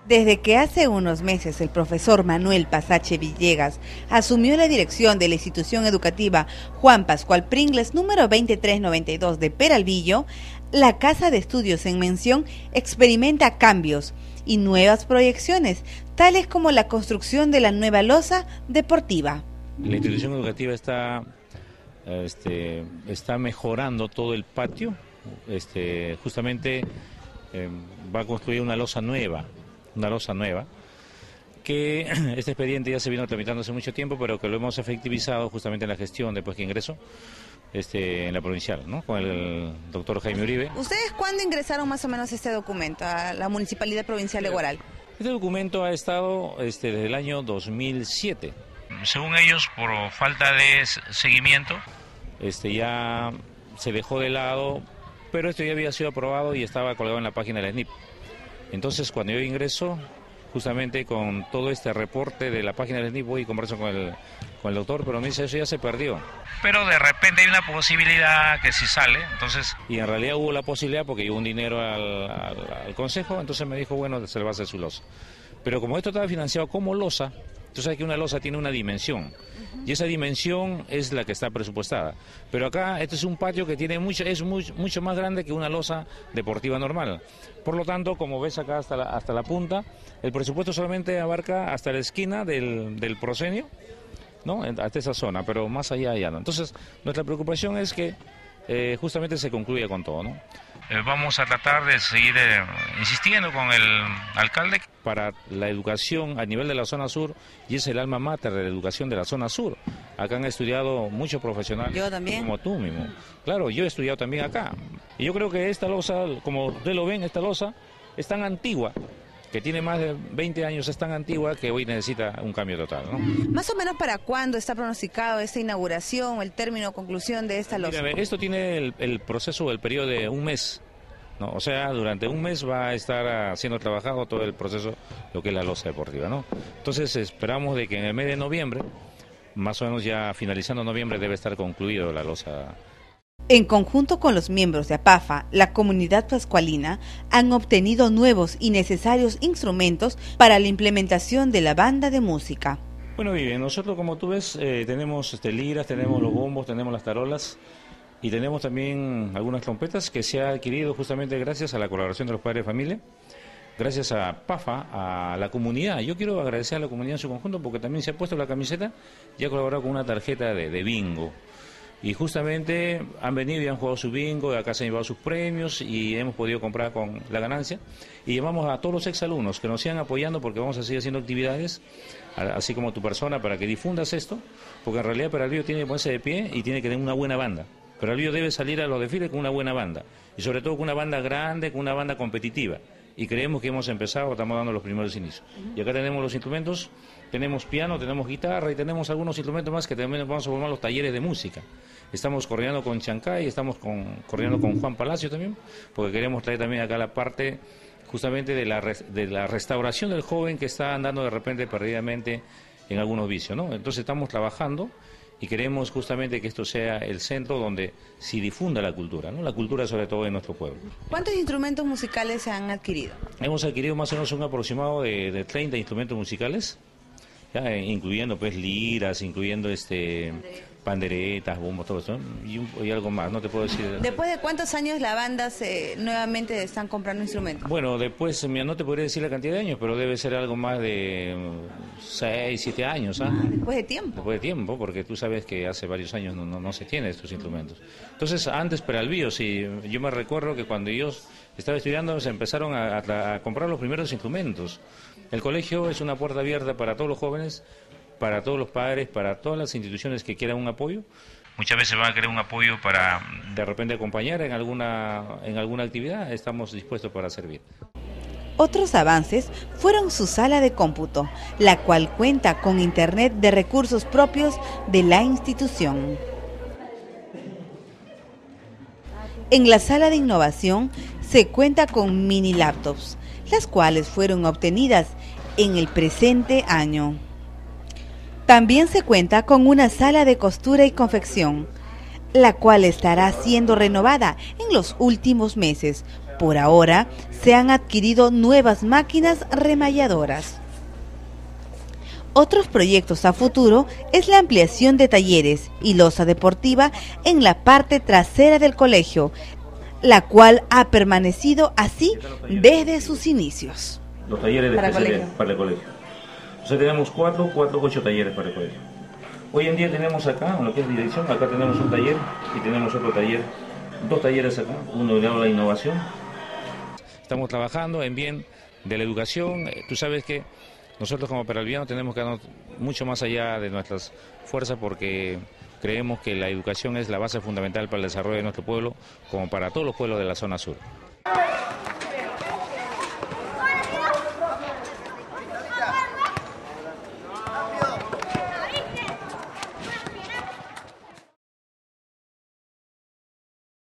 Desde que hace unos meses el profesor Manuel Pasache Villegas asumió la dirección de la institución educativa Juan Pascual Pringles número 2392 de Peralvillo, la Casa de Estudios en Mención experimenta cambios y nuevas proyecciones, tales como la construcción de la nueva losa deportiva. La institución educativa está mejorando todo el patio, justamente va a construir una losa nueva, que este expediente ya se vino tramitando hace mucho tiempo, pero que lo hemos efectivizado justamente en la gestión después que ingresó en la provincial, ¿no? Con el doctor Jaime Uribe. ¿Ustedes cuándo ingresaron más o menos este documento a la Municipalidad Provincial de Huaral? Este documento ha estado desde el año 2007. Según ellos, por falta de seguimiento, ya se dejó de lado, pero esto ya había sido aprobado y estaba colgado en la página del SNIP. Entonces, cuando yo ingreso, justamente con todo este reporte de la página del SNIP, voy y converso con el doctor, pero me dice, eso ya se perdió. Pero de repente hay una posibilidad que sí sale, entonces, y en realidad hubo la posibilidad porque llegó un dinero al consejo, entonces me dijo, bueno, se le va a hacer su losa. Pero como esto estaba financiado como losa, tú sabes que una losa tiene una dimensión, y esa dimensión es la que está presupuestada. Pero acá este es un patio que tiene mucho más grande que una losa deportiva normal. Por lo tanto, como ves acá hasta la punta, el presupuesto solamente abarca hasta la esquina del proscenio, ¿no? Hasta esa zona, pero más allá ya no. Entonces, nuestra preocupación es que justamente se concluya con todo, ¿no? Vamos a tratar de seguir insistiendo con el alcalde para la educación a nivel de la zona sur, y es el alma mater de la educación de la zona sur. Acá han estudiado muchos profesionales. Yo también. Como tú mismo. Claro, yo he estudiado también acá. Y yo creo que esta losa, como ustedes lo ven, esta losa es tan antigua, que tiene más de 20 años, es tan antigua que hoy necesita un cambio total, ¿no? ¿Más o menos para cuándo está pronosticado esta inauguración, el término o conclusión de esta losa? Mira, esto tiene el proceso, el periodo de un mes, ¿no? O sea, durante un mes va a estar siendo trabajado todo el proceso, lo que es la losa deportiva, ¿no? Entonces esperamos de que en el mes de noviembre, más o menos ya finalizando noviembre, debe estar concluido la losa. En conjunto con los miembros de APAFA, la comunidad pascualina han obtenido nuevos y necesarios instrumentos para la implementación de la banda de música. Bueno, Vivian, nosotros, como tú ves, tenemos liras, tenemos los bombos, tenemos las tarolas y tenemos también algunas trompetas que se ha adquirido justamente gracias a la colaboración de los padres de familia, gracias a APAFA, a la comunidad. Yo quiero agradecer a la comunidad en su conjunto porque también se ha puesto la camiseta y ha colaborado con una tarjeta de bingo. Y justamente han venido y han jugado su bingo, acá se han llevado sus premios y hemos podido comprar con la ganancia. Y llamamos a todos los exalumnos que nos sigan apoyando porque vamos a seguir haciendo actividades, así como tu persona, para que difundas esto, porque en realidad Peralvillo tiene que ponerse de pie y tiene que tener una buena banda. Peralvillo debe salir a los desfiles con una buena banda, y sobre todo con una banda grande, con una banda competitiva. Y creemos que hemos empezado, estamos dando los primeros inicios. Y acá tenemos los instrumentos, tenemos piano, tenemos guitarra y tenemos algunos instrumentos más que también vamos a formar los talleres de música. Estamos coordinando con Chancay, estamos coordinando con Juan Palacio también, porque queremos traer también acá la parte justamente de la restauración del joven que está andando de repente perdidamente en algunos vicios, ¿no? Entonces estamos trabajando y queremos justamente que esto sea el centro donde se difunda la cultura, ¿no? La cultura sobre todo en nuestro pueblo. ¿Cuántos instrumentos musicales se han adquirido? Hemos adquirido más o menos un aproximado de 30 instrumentos musicales, ya, incluyendo pues liras, incluyendo panderetas, bombos, todo eso, ¿no? y algo más, no te puedo decir. ¿Después de cuántos años la banda nuevamente están comprando instrumentos? Bueno, después, mira, no te podría decir la cantidad de años, pero debe ser algo más de 6, 7 años. ¿Ah? ¿Después de tiempo? Después de tiempo, porque tú sabes que hace varios años no se tienen estos instrumentos. Entonces, antes Peralvillo, sí, yo me recuerdo que cuando yo estaba estudiando se empezaron a comprar los primeros instrumentos. El colegio es una puerta abierta para todos los jóvenes, para todos los padres, para todas las instituciones que quieran un apoyo. Muchas veces van a querer un apoyo para de repente acompañar en alguna actividad, estamos dispuestos para servir. Otros avances fueron su sala de cómputo, la cual cuenta con internet de recursos propios de la institución. En la sala de innovación se cuenta con mini laptops, las cuales fueron obtenidas en el presente año. También se cuenta con una sala de costura y confección, la cual estará siendo renovada en los últimos meses Por ahora, se han adquirido nuevas máquinas remalladoras. Otros proyectos a futuro es la ampliación de talleres y losa deportiva en la parte trasera del colegio, la cual ha permanecido así desde sus inicios. Los talleres de especialidad para el colegio. Entonces tenemos 8 talleres para el colegio. Hoy en día tenemos acá, en lo que es dirección, acá tenemos un taller y tenemos otro taller, 2 talleres acá, uno dedicado a la innovación. Estamos trabajando en bien de la educación. Tú sabes que nosotros como peralvianos tenemos que darnos mucho más allá de nuestras fuerzas porque creemos que la educación es la base fundamental para el desarrollo de nuestro pueblo, como para todos los pueblos de la zona sur.